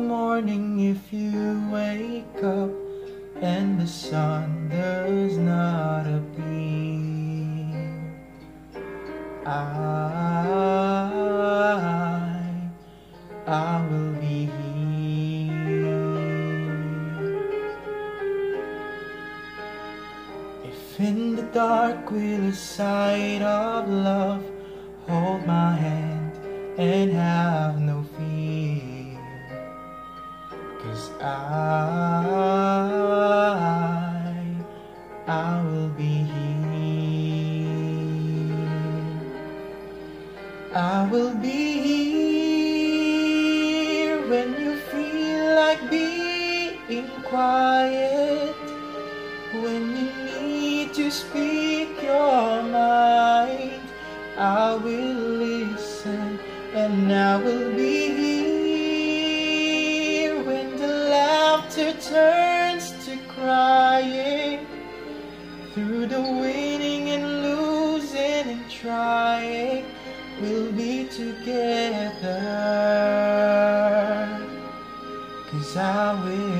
morning if you wake up and the sun does not appear. I will be here. If in the dark with a sight of love, hold my hand and have no fear, 'cause I will be here. I will be here when you feel like being quiet, when you need to speak your mind. I will listen and I will be here when the laughter turns to crying, through the winning and losing and trying, we'll be together, 'cause I will